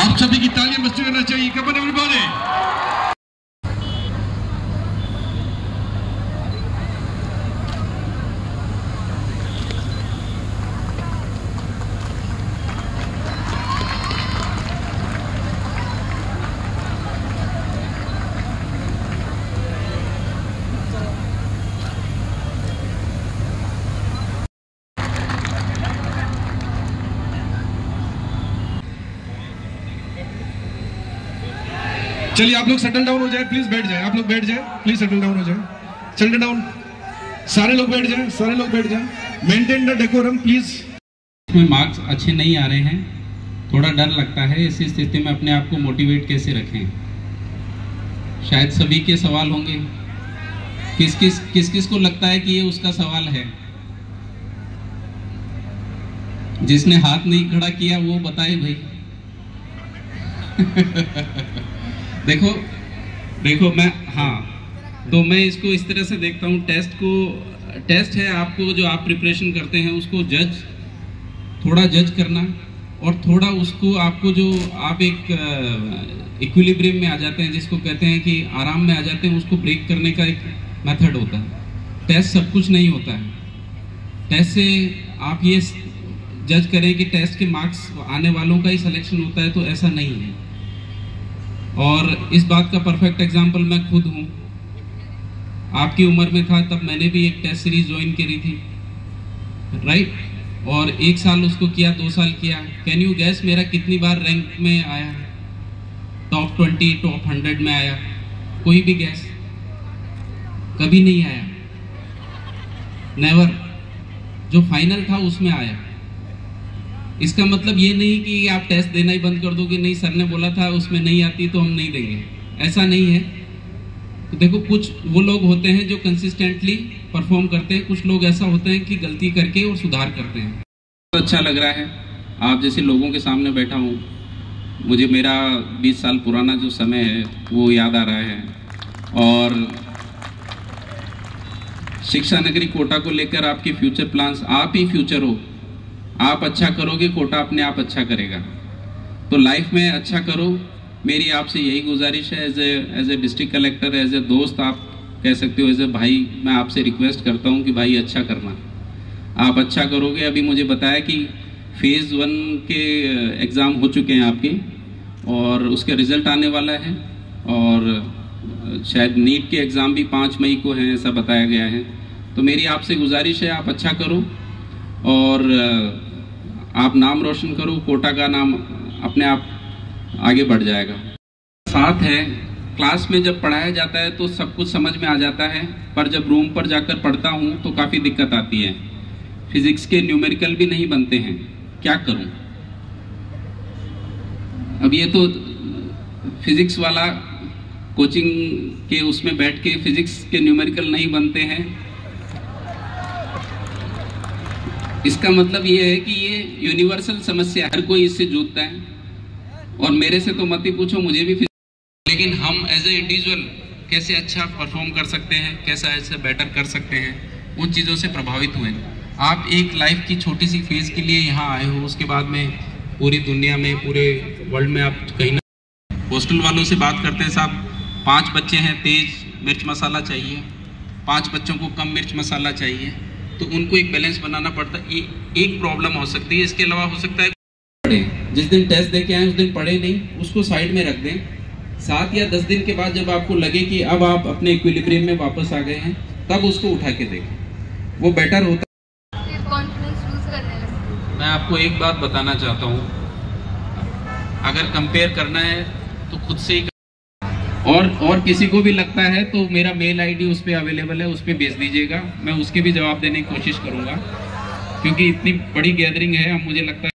आप सभी की तालियां बजती रहना चाहिए। Come on everybody. चलिए आप लोग सेटल डाउन हो जाए, प्लीज बैठ जाए। आप लोग बैठ जाए, प्लीज सेटल डाउन हो जाए। सेटल डाउन, सारे लोग बैठ जाए, सारे लोग बैठ जाए। Maintain the decorum please. इसमें मार्क्स अच्छे नहीं आ रहे हैं, थोड़ा डर लगता है। इसी स्थिति में अपने आप को मोटिवेट कैसे रखें? शायद सभी के सवाल होंगे। किस किस को लगता है कि ये उसका सवाल है? जिसने हाथ नहीं खड़ा किया वो बताए भाई। देखो मैं, हाँ, तो मैं इसको इस तरह से देखता हूँ। टेस्ट है आपको, जो आप प्रिपरेशन करते हैं उसको थोड़ा जज करना, और थोड़ा उसको आपको जो आप एक इक्विलिब्रियम में आ जाते हैं, जिसको कहते हैं कि आराम में आ जाते हैं, उसको ब्रेक करने का एक मेथड होता है। टेस्ट सब कुछ नहीं होता है। टेस्ट से आप ये जज करें कि टेस्ट के मार्क्स आने वालों का ही सिलेक्शन होता है, तो ऐसा नहीं है। और इस बात का परफेक्ट एग्जाम्पल मैं खुद हूँ। आपकी उम्र में था तब मैंने भी एक टेस्ट सीरीज ज्वाइन करी थी, राइट? और 1 साल उसको किया, 2 साल किया। कैन यू गैस मेरा कितनी बार रैंक में आया? टॉप 20, टॉप 100 में आया? कोई भी गैस? कभी नहीं आया, नेवर। जो फाइनल था उसमें आया। इसका मतलब ये नहीं कि आप टेस्ट देना ही बंद कर दो कि नहीं, सर ने बोला था उसमें नहीं आती तो हम नहीं देंगे, ऐसा नहीं है। तो देखो, कुछ वो लोग होते हैं जो कंसिस्टेंटली परफॉर्म करते हैं, कुछ लोग ऐसा होते हैं कि गलती करके और सुधार करते हैं। तो अच्छा लग रहा है आप जैसे लोगों के सामने बैठा हूँ। मुझे मेरा 20 साल पुराना जो समय है वो याद आ रहा है। और शिक्षा नगरी कोटा को लेकर आपके फ्यूचर प्लान्स, आप ही फ्यूचर हो। आप अच्छा करोगे, कोटा अपने आप अच्छा करेगा। तो लाइफ में अच्छा करो, मेरी आपसे यही गुजारिश है। As a district collector, as a दोस्त आप कह सकते हो, एज ए भाई, मैं आपसे रिक्वेस्ट करता हूं कि भाई अच्छा करना। आप अच्छा करोगे। अभी मुझे बताया कि फेज़ 1 के एग्ज़ाम हो चुके हैं आपके, और उसका रिज़ल्ट आने वाला है। और शायद नीट के एग्ज़ाम भी 5 मई को हैं, ऐसा बताया गया है। तो मेरी आपसे गुजारिश है, आप अच्छा करो और आप नाम रोशन करो। कोटा का नाम अपने आप आगे बढ़ जाएगा। साथ है, क्लास में जब पढ़ाया जाता है तो सब कुछ समझ में आ जाता है, पर जब रूम पर जाकर पढ़ता हूँ तो काफ़ी दिक्कत आती है। फिजिक्स के न्यूमेरिकल भी नहीं बनते हैं, क्या करूँ? अब ये तो फिजिक्स वाला कोचिंग के उसमें बैठ के फिजिक्स के न्यूमेरिकल नहीं बनते हैं, इसका मतलब ये है कि ये यूनिवर्सल समस्या, हर कोई इससे जूझता है। और मेरे से तो मत ही पूछो, मुझे भी। लेकिन हम एज ए इंडिविजुअल कैसे अच्छा परफॉर्म कर सकते हैं, कैसा ऐसे बेटर कर सकते हैं, उन चीज़ों से प्रभावित हुए। आप एक लाइफ की छोटी सी फेज़ के लिए यहाँ आए हो, उसके बाद में पूरी दुनिया में, पूरे वर्ल्ड में आप कहीं ना। हॉस्टल वालों से बात करते हैं, साहब 5 बच्चे हैं, तेज़ मिर्च मसाला चाहिए, 5 बच्चों को कम मिर्च मसाला चाहिए, तो उनको एक बैलेंस बनाना पड़ता है। ये एक प्रॉब्लम हो सकती है। इसके अलावा हो सकता है पढ़े, जिस दिन टेस्ट दे के आए उस दिन पढ़े नहीं, उसको साइड में रख दें। 7 या 10 दिन के बाद जब आपको लगे कि अब आप अपने इक्विलिब्रियम में वापस आ गए हैं, तब उसको उठा के देखें, वो बेटर होता है। मैं आपको एक बात बताना चाहता हूँ, अगर कंपेयर करना है तो खुद से ही, और किसी को भी लगता है तो मेरा मेल आईडी उस पर अवेलेबल है, उस पर भेज दीजिएगा। मैं उसके भी जवाब देने की कोशिश करूँगा, क्योंकि इतनी बड़ी गैदरिंग है, अब मुझे लगता है